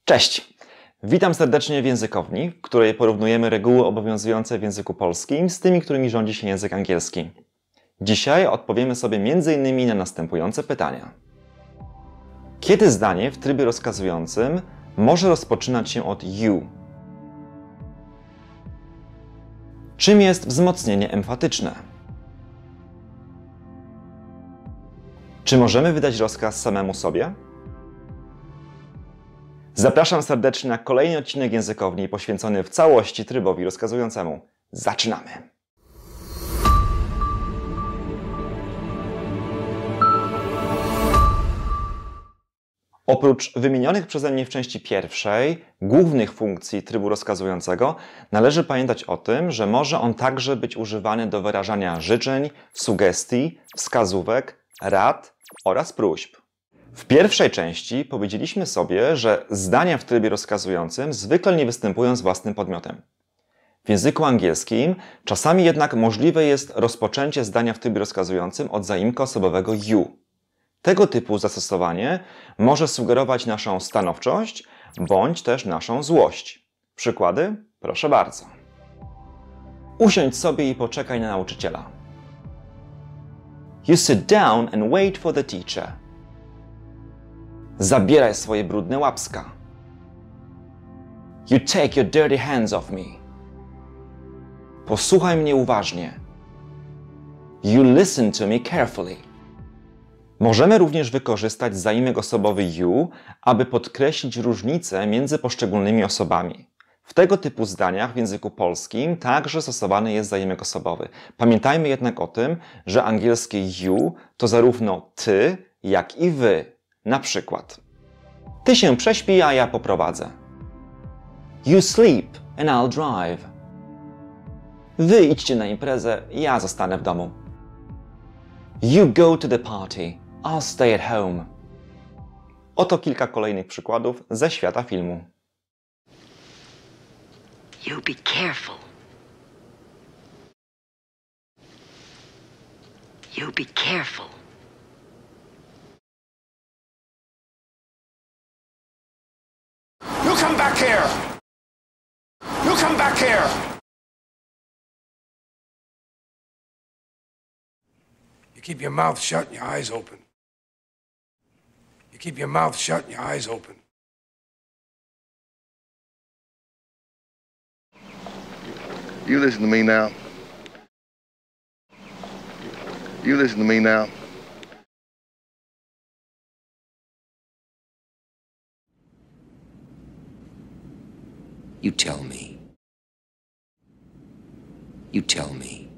Cześć! Witam serdecznie w Językowni, w której porównujemy reguły obowiązujące w języku polskim z tymi, którymi rządzi się język angielski. Dzisiaj odpowiemy sobie m.in. na następujące pytania. Kiedy zdanie w trybie rozkazującym może rozpoczynać się od you? Czym jest wzmocnienie emfatyczne? Czy możemy wydać rozkaz samemu sobie? Zapraszam serdecznie na kolejny odcinek Językowni poświęcony w całości trybowi rozkazującemu. Zaczynamy! Oprócz wymienionych przeze mnie w części pierwszej głównych funkcji trybu rozkazującego, należy pamiętać o tym, że może on także być używany do wyrażania życzeń, sugestii, wskazówek, rad oraz próśb. W pierwszej części powiedzieliśmy sobie, że zdania w trybie rozkazującym zwykle nie występują z własnym podmiotem. W języku angielskim czasami jednak możliwe jest rozpoczęcie zdania w trybie rozkazującym od zaimka osobowego you. Tego typu zastosowanie może sugerować naszą stanowczość bądź też naszą złość. Przykłady? Proszę bardzo. Usiądź sobie i poczekaj na nauczyciela. You sit down and wait for the teacher. Zabieraj swoje brudne łapska. You take your dirty hands off me. Posłuchaj mnie uważnie. You listen to me carefully. Możemy również wykorzystać zaimek osobowy you, aby podkreślić różnice między poszczególnymi osobami. W tego typu zdaniach w języku polskim także stosowany jest zaimek osobowy. Pamiętajmy jednak o tym, że angielskie you to zarówno ty, jak i wy. Na przykład, ty się prześpij, a ja poprowadzę. You sleep and I'll drive. Wy idźcie na imprezę, ja zostanę w domu. You go to the party, I'll stay at home. Oto kilka kolejnych przykładów ze świata filmu. You be careful. You be careful. You come back here! You come back here! You keep your mouth shut and your eyes open. You keep your mouth shut and your eyes open. You listen to me now. You listen to me now. You tell me. You tell me.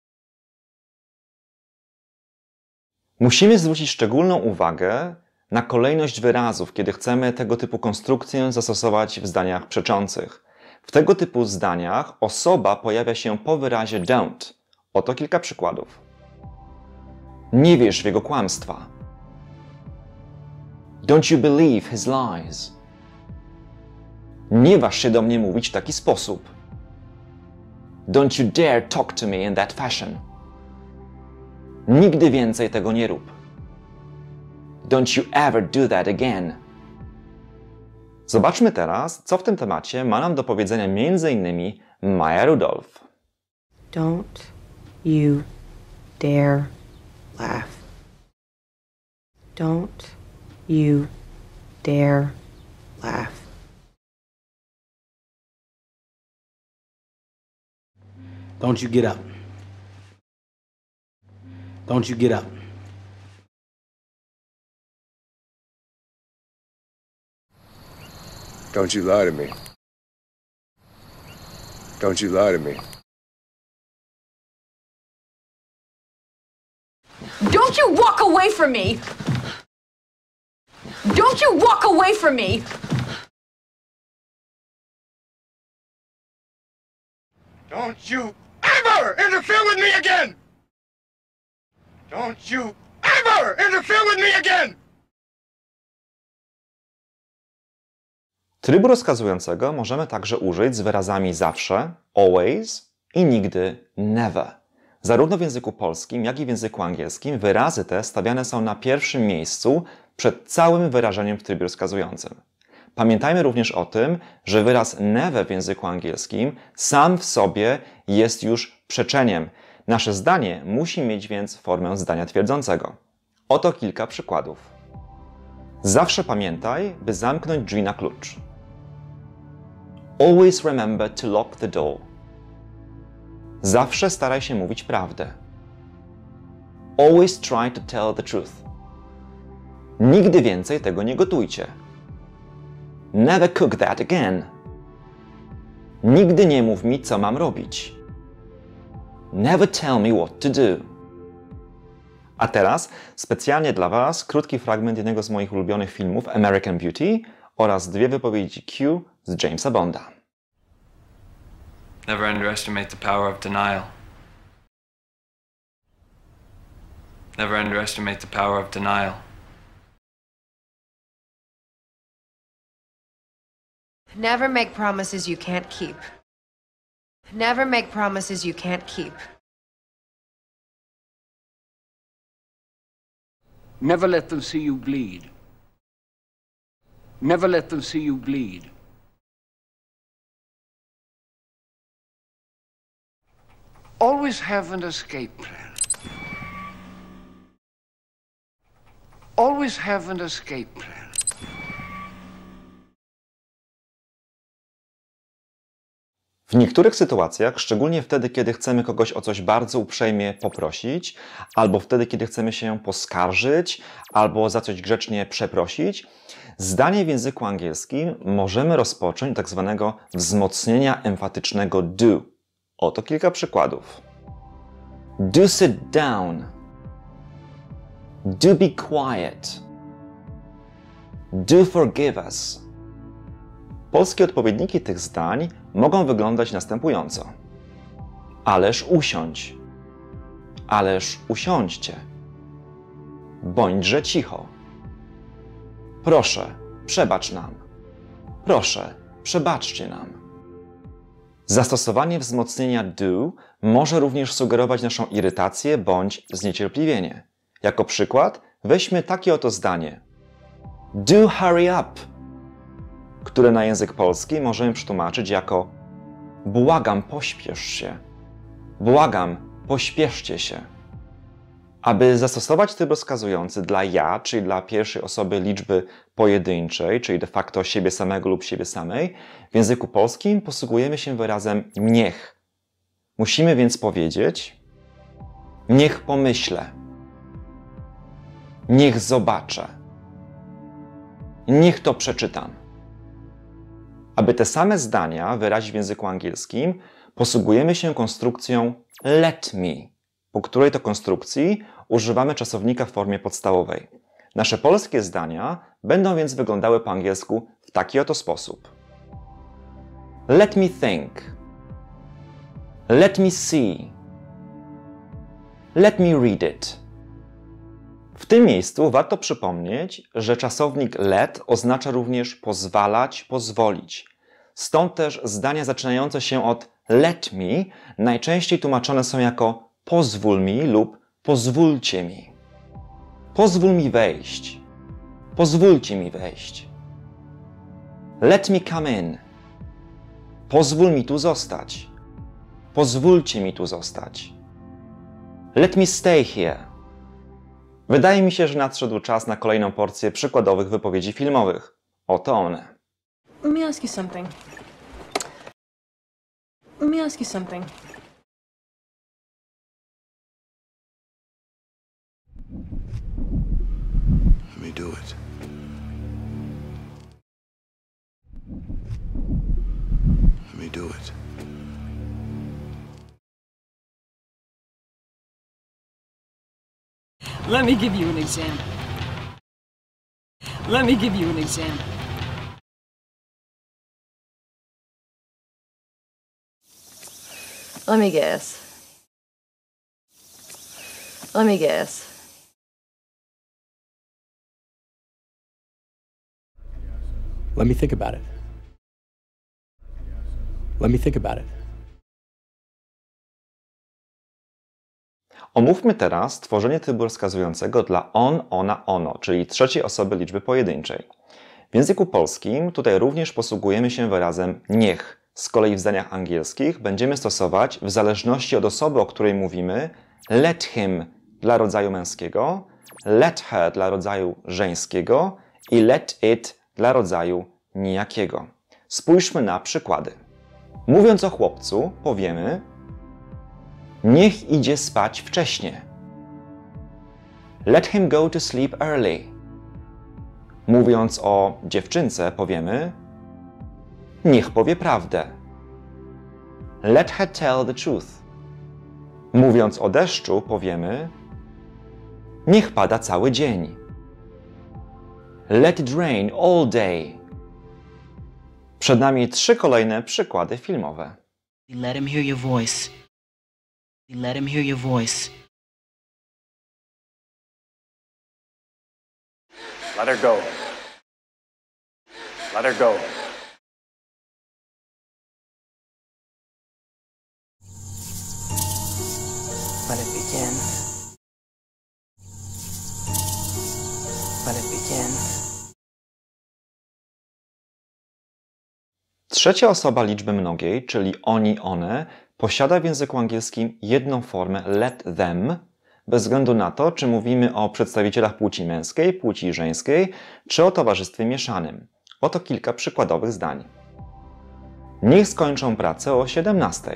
Musimy zwrócić szczególną uwagę na kolejność wyrazów, kiedy chcemy tego typu konstrukcję zastosować w zdaniach przeczących. W tego typu zdaniach osoba pojawia się po wyrazie don't. Oto kilka przykładów. Nie wierz w jego kłamstwa. Don't you believe his lies. Nie waż się do mnie mówić w taki sposób. Don't you dare talk to me in that fashion. Nigdy więcej tego nie rób. Don't you ever do that again. Zobaczmy teraz, co w tym temacie ma nam do powiedzenia m.in. Maya Rudolph. Don't you dare laugh. Don't you dare laugh. Don't you get up. Don't you get up. Don't you lie to me. Don't you lie to me. Don't you walk away from me! Don't you walk away from me! Don't you ever interfere with me again! Don't you ever interfere with me again! Trybu rozkazującego możemy także użyć z wyrazami zawsze, always i nigdy, never. Zarówno w języku polskim, jak i w języku angielskim wyrazy te stawiane są na pierwszym miejscu przed całym wyrażeniem w trybie rozkazującym. Pamiętajmy również o tym, że wyraz never w języku angielskim sam w sobie jest już przeczeniem. Nasze zdanie musi mieć więc formę zdania twierdzącego. Oto kilka przykładów. Zawsze pamiętaj, by zamknąć drzwi na klucz. Always remember to lock the door. Zawsze staraj się mówić prawdę. Always try to tell the truth. Nigdy więcej tego nie gotujcie. Never cook that again. Nigdy nie mów mi, co mam robić. Never tell me what to do. A teraz specjalnie dla Was krótki fragment jednego z moich ulubionych filmów American Beauty oraz dwie wypowiedzi Q z Jamesa Bonda. Never underestimate the power of denial. Never underestimate the power of denial. Never make promises you can't keep. Never make promises you can't keep. Never let them see you bleed. Never let them see you bleed. Always have an escape plan. Always have an escape plan. W niektórych sytuacjach, szczególnie wtedy, kiedy chcemy kogoś o coś bardzo uprzejmie poprosić, albo wtedy, kiedy chcemy się poskarżyć, albo za coś grzecznie przeprosić, zdanie w języku angielskim możemy rozpocząć od tak zwanego wzmocnienia emfatycznego do. Oto kilka przykładów. Do sit down. Do be quiet. Do forgive us. Polskie odpowiedniki tych zdań mogą wyglądać następująco. Ależ usiądź. Ależ usiądźcie. Bądźże cicho. Proszę, przebacz nam. Proszę, przebaczcie nam. Zastosowanie wzmocnienia do może również sugerować naszą irytację bądź zniecierpliwienie. Jako przykład weźmy takie oto zdanie. Do hurry up, które na język polski możemy przetłumaczyć jako błagam, pośpiesz się. Błagam, pośpieszcie się. Aby zastosować tryb rozkazujący dla ja, czyli dla pierwszej osoby liczby pojedynczej, czyli de facto siebie samego lub siebie samej, w języku polskim posługujemy się wyrazem niech. Musimy więc powiedzieć niech pomyślę, niech zobaczę, niech to przeczytam. Aby te same zdania wyrazić w języku angielskim, posługujemy się konstrukcją let me, po której to konstrukcji używamy czasownika w formie podstawowej. Nasze polskie zdania będą więc wyglądały po angielsku w taki oto sposób. Let me think. Let me see. Let me read it. W tym miejscu warto przypomnieć, że czasownik let oznacza również pozwalać, pozwolić. Stąd też zdania zaczynające się od let me najczęściej tłumaczone są jako pozwól mi lub pozwólcie mi. Pozwól mi wejść. Pozwólcie mi wejść. Let me come in. Pozwól mi tu zostać. Pozwólcie mi tu zostać. Let me stay here. Wydaje mi się, że nadszedł czas na kolejną porcję przykładowych wypowiedzi filmowych. Oto one. Let me ask you something. Let me ask you something. Let me do it. Let me do it. Let me give you an example. Let me give you an example. Let me guess. Let me guess. Let me think about it. Let me think about it. Omówmy teraz tworzenie trybu rozkazującego dla on, ona, ono, czyli trzeciej osoby liczby pojedynczej. W języku polskim tutaj również posługujemy się wyrazem niech. Z kolei w zdaniach angielskich będziemy stosować w zależności od osoby, o której mówimy, let him dla rodzaju męskiego, let her dla rodzaju żeńskiego i let it dla rodzaju nijakiego. Spójrzmy na przykłady. Mówiąc o chłopcu, powiemy niech idzie spać wcześnie. Let him go to sleep early. Mówiąc o dziewczynce, powiemy niech powie prawdę. Let her tell the truth. Mówiąc o deszczu, powiemy niech pada cały dzień. Let it rain all day. Przed nami 3 kolejne przykłady filmowe. Let him hear your voice. Let him hear your voice. Let her go. Let her go. Let it begin. Let it begin. Trzecia osoba liczby mnogiej, czyli oni, one, posiada w języku angielskim jedną formę let them, bez względu na to, czy mówimy o przedstawicielach płci męskiej, płci żeńskiej, czy o towarzystwie mieszanym. Oto kilka przykładowych zdań. Niech skończą pracę o 17:00.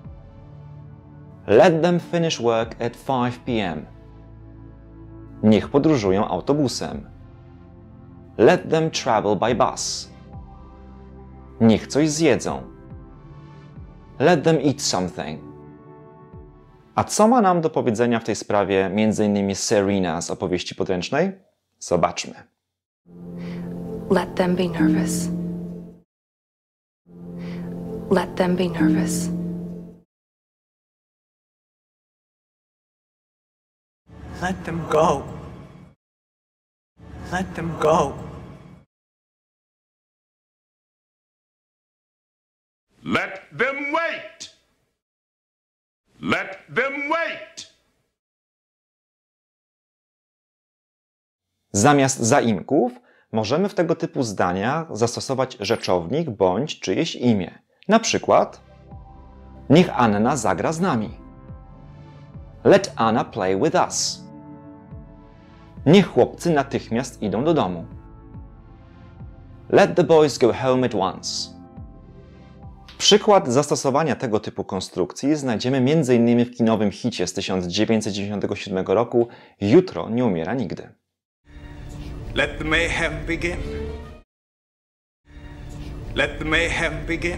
Let them finish work at 5 p.m. Niech podróżują autobusem. Let them travel by bus. Niech coś zjedzą. Let them eat something. A co ma nam do powiedzenia w tej sprawie m.in. Serena z opowieści podręcznej? Zobaczmy. Let them be nervous. Let them be nervous. Let them go. Let them go. Let them wait. Let them wait. Zamiast zaimków możemy w tego typu zdaniach zastosować rzeczownik bądź czyjeś imię. Na przykład niech Anna zagra z nami. Let Anna play with us. Niech chłopcy natychmiast idą do domu. Let the boys go home at once. Przykład zastosowania tego typu konstrukcji znajdziemy m.in. w kinowym hicie z 1997 roku Jutro nie umiera nigdy. Let the mayhem begin. Let the mayhem begin.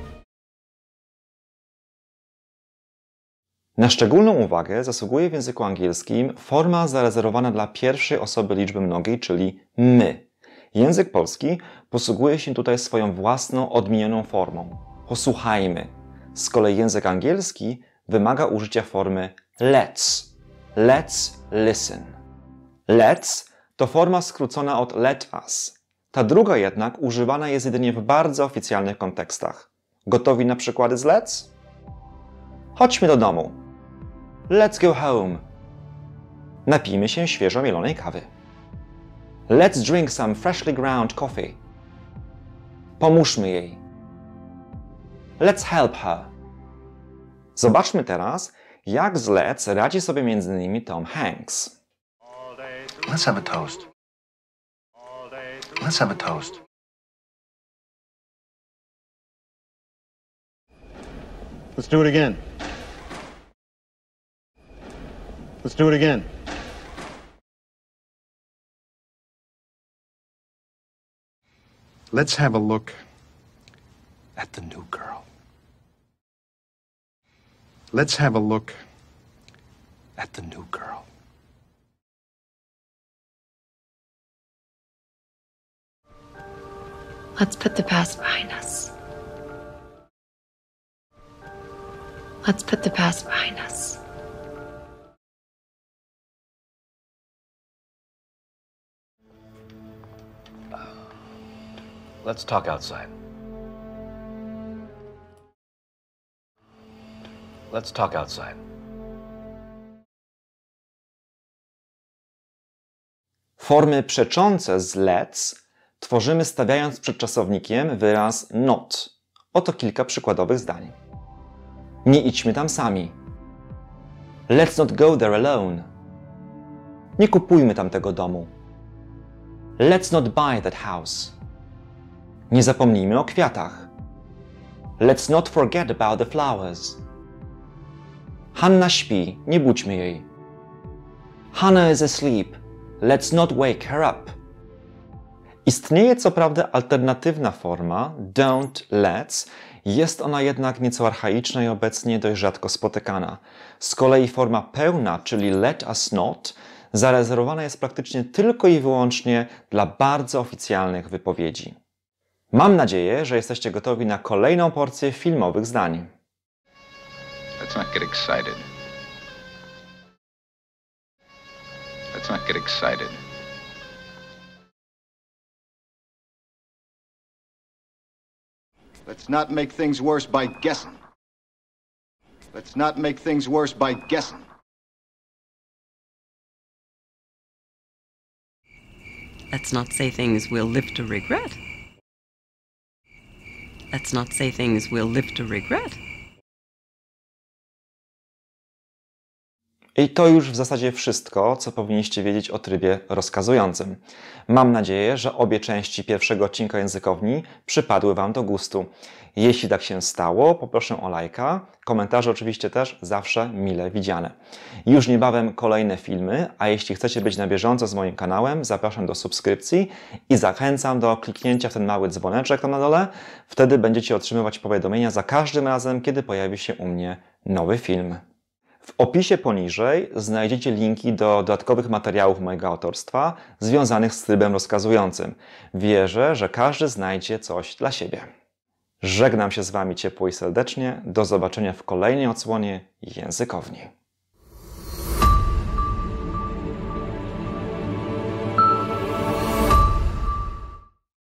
Na szczególną uwagę zasługuje w języku angielskim forma zarezerwowana dla pierwszej osoby liczby mnogiej, czyli my. Język polski posługuje się tutaj swoją własną, odmienioną formą. Posłuchajmy. Z kolei język angielski wymaga użycia formy let's. Let's listen. Let's to forma skrócona od let us. Ta druga jednak używana jest jedynie w bardzo oficjalnych kontekstach. Gotowi na przykłady z let's? Chodźmy do domu. Let's go home. Napijmy się świeżo mielonej kawy. Let's drink some freshly ground coffee. Pomóżmy jej. Let's help her. Zobaczmy teraz, jak z let's radzi sobie m.in. Tom Hanks. Let's have a toast. Let's have a toast. Let's do it again. Let's do it again. Let's have a look at the new girl. Let's have a look at the new girl. Let's put the past behind us. Let's put the past behind us. Let's talk outside. Let's talk outside. Formy przeczące z let's tworzymy stawiając przed czasownikiem wyraz not. Oto kilka przykładowych zdań. Nie idźmy tam sami. Let's not go there alone. Nie kupujmy tamtego domu. Let's not buy that house. Nie zapomnijmy o kwiatach. Let's not forget about the flowers. Hanna śpi, nie budźmy jej. Hannah is asleep. Let's not wake her up. Istnieje co prawda alternatywna forma don't let's, jest ona jednak nieco archaiczna i obecnie dość rzadko spotykana. Z kolei forma pełna, czyli let us not, zarezerwowana jest praktycznie tylko i wyłącznie dla bardzo oficjalnych wypowiedzi. Mam nadzieję, że jesteście gotowi na kolejną porcję filmowych zdań. Let's not get excited. Let's not get excited. Let's not make things worse by guessing. Let's not make things worse by guessing. Let's not say things we'll live to regret. Let's not say things we'll live to regret. I to już w zasadzie wszystko, co powinniście wiedzieć o trybie rozkazującym. Mam nadzieję, że obie części pierwszego odcinka Językowni przypadły Wam do gustu. Jeśli tak się stało, poproszę o lajka. Komentarze oczywiście też zawsze mile widziane. Już niebawem kolejne filmy, a jeśli chcecie być na bieżąco z moim kanałem, zapraszam do subskrypcji i zachęcam do kliknięcia w ten mały dzwoneczek tam na dole. Wtedy będziecie otrzymywać powiadomienia za każdym razem, kiedy pojawi się u mnie nowy film. W opisie poniżej znajdziecie linki do dodatkowych materiałów mojego autorstwa związanych z trybem rozkazującym. Wierzę, że każdy znajdzie coś dla siebie. Żegnam się z Wami ciepło i serdecznie. Do zobaczenia w kolejnej odsłonie Językowni.